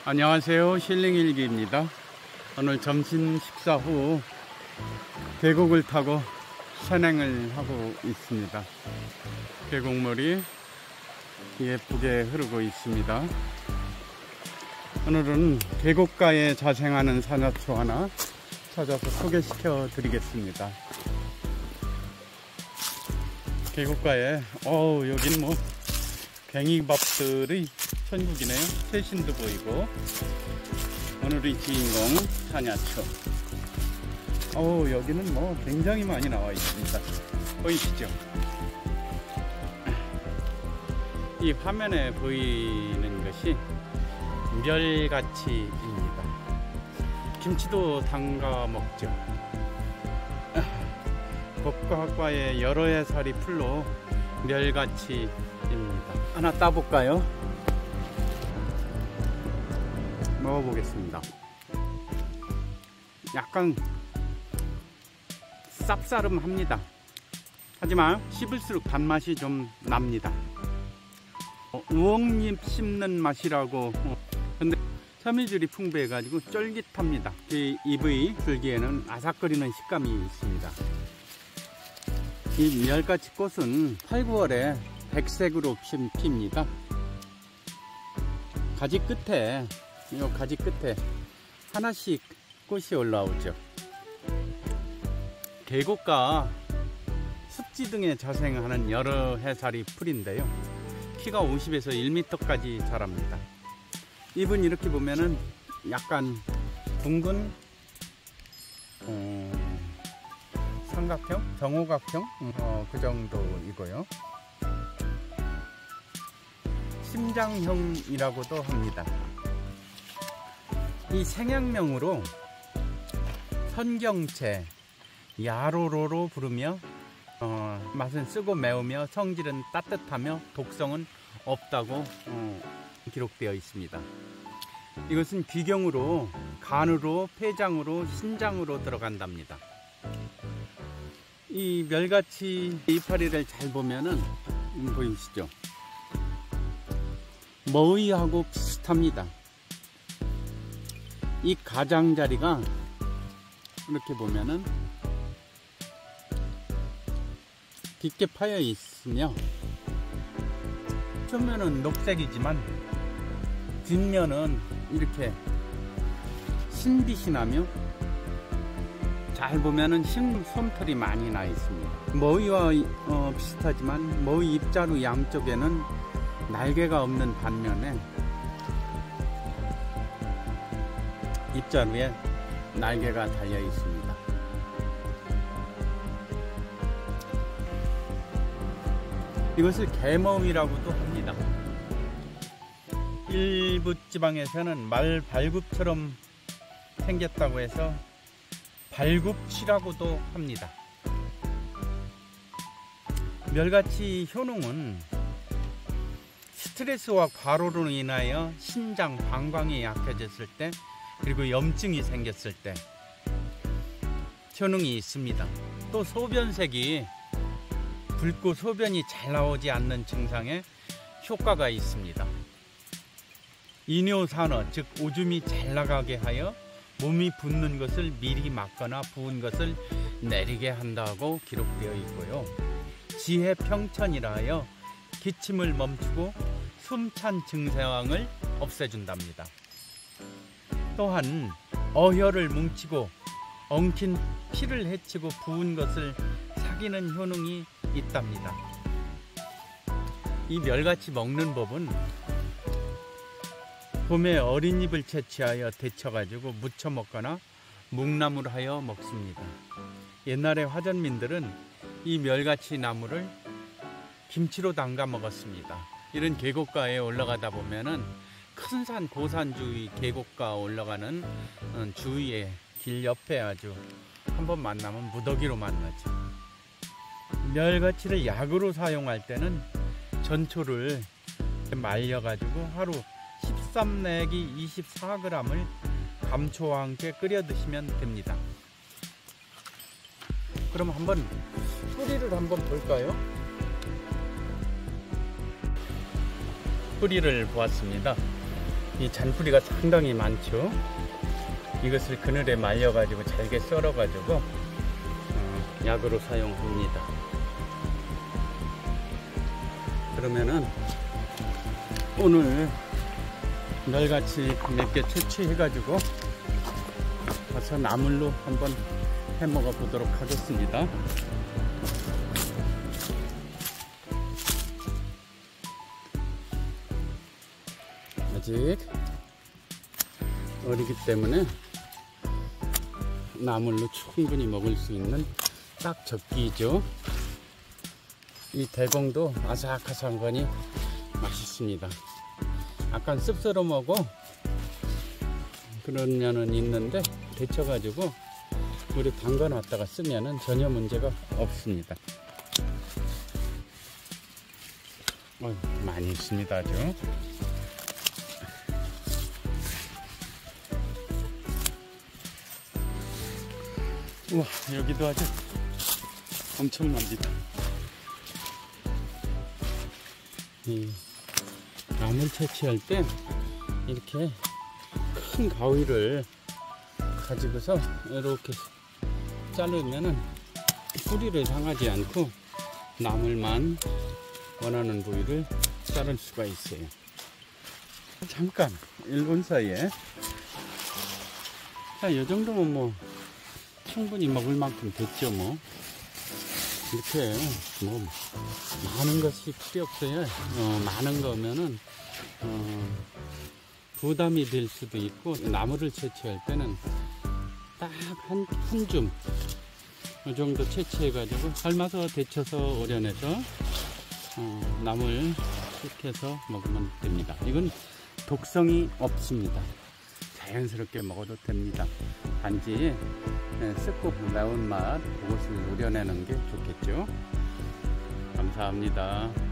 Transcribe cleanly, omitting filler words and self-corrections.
안녕하세요, 힐링일기입니다. 오늘 점심 식사 후 계곡을 타고 산행을 하고 있습니다. 계곡물이 예쁘게 흐르고 있습니다. 오늘은 계곡가에 자생하는 산야초 하나 찾아서 소개시켜 드리겠습니다. 계곡가에 여긴 뭐 괭이밥들의 천국이네요. 새신도 보이고. 오늘의 주인공 산야초. 여기는 뭐 굉장히 많이 나와 있습니다. 보이시죠? 이 화면에 보이는 것이 멸가치입니다. 김치도 담가 먹죠. 법과학과의 여러 해살이 풀로 멸가치입니다. 하나 따볼까요? 먹어보겠습니다. 약간 쌉싸름합니다. 하지만 씹을수록 단맛이 좀 납니다. 우엉잎 씹는 맛이라고. 근데 섬유질이 풍부해 가지고 쫄깃합니다. 이 잎의 줄기에는 아삭거리는 식감이 있습니다. 이 멸가치 꽃은 8, 9월에 백색으로 핍니다. 가지 끝에 하나씩 꽃이 올라오죠. 계곡가 습지 등에 자생하는 여러 해살이 풀인데요. 키가 50에서 1m까지 자랍니다. 잎은 이렇게 보면은 약간 둥근 삼각형, 정오각형 그 정도이고요. 심장형이라고도 합니다. 이 생양명으로 선경채, 야로로로 부르며 맛은 쓰고 매우며 성질은 따뜻하며 독성은 없다고 기록되어 있습니다. 이것은 귀경으로 간으로 폐장으로 신장으로 들어간답니다. 이 멸가치 이파리를 잘 보면은 보이시죠? 머위하고 비슷합니다. 이 가장자리가 이렇게 보면은 깊게 파여 있으며 표면은 녹색이지만 뒷면은 이렇게 흰빛이 나며 잘 보면은 흰 솜털이 많이 나 있습니다. 머위와 비슷하지만 머위 입자루 양쪽에는 날개가 없는 반면에 입자루에 날개가 달려 있습니다. 이것을 개머위라고도 합니다. 일부 지방에서는 말 발굽처럼 생겼다고 해서 발굽치라고도 합니다. 멸가치 효능은 스트레스와 과로로 인하여 신장, 방광이 약해졌을 때 그리고 염증이 생겼을 때 효능이 있습니다. 또 소변색이 붉고 소변이 잘 나오지 않는 증상에 효과가 있습니다. 이뇨산화, 즉 오줌이 잘 나가게 하여 몸이 붓는 것을 미리 막거나 부은 것을 내리게 한다고 기록되어 있고요. 지해평천이라 하여 기침을 멈추고 숨찬 증상을 없애준답니다. 또한 어혈을 뭉치고 엉킨 피를 해치고 부은 것을 삭이는 효능이 있답니다. 이 멸가치 먹는 법은 봄에 어린 잎을 채취하여 데쳐가지고 무쳐 먹거나 묵나물을 하여 먹습니다. 옛날에 화전민들은 이 멸가치 나무를 김치로 담가 먹었습니다. 이런 계곡가에 올라가다 보면은 큰 산, 고산 주위 계곡가 올라가는 주위에 길 옆에 아주 한번 만나면 무더기로 만나죠. 멸가치를 약으로 사용할 때는 전초를 말려가지고 하루 13 내기 24g을 감초와 함께 끓여 드시면 됩니다. 그럼 한번 뿌리를 한번 볼까요? 뿌리를 보았습니다. 이 잔뿌리가 상당히 많죠. 이것을 그늘에 말려 가지고 잘게 썰어 가지고 약으로 사용합니다. 그러면은 오늘 멸같이 몇 개 채취해 가지고 가서 나물로 한번 해 먹어 보도록 하겠습니다. 아직 어리기 때문에 나물로 충분히 먹을 수 있는 딱 적기죠. 이 대공도 아삭아삭한 거니 맛있습니다. 약간 씁쓸하고 그런 면은 있는데 데쳐가지고 우리 담가 놨다가 쓰면은 전혀 문제가 없습니다. 많이 있습니다. 아주. 우와, 여기도 아주 엄청납니다. 이 나물 채취할 때 이렇게 큰 가위를 가지고서 이렇게 자르면은 뿌리를 상하지 않고 나물만 원하는 부위를 자를 수가 있어요. 잠깐 1분 사이에 이 정도면 뭐 충분히 먹을 만큼 됐죠. 뭐 이렇게 뭐 많은 것이 필요 없어요. 많은 거면은 부담이 될 수도 있고, 나물을 채취할 때는 딱 한 줌 이 정도 채취해 가지고 삶아서 데쳐서 오려내서 나물 식혀서 먹으면 됩니다. 이건 독성이 없습니다. 자연스럽게 먹어도 됩니다. 단지 씁고 매운맛 그것을 우려내는 게 좋겠죠. 감사합니다.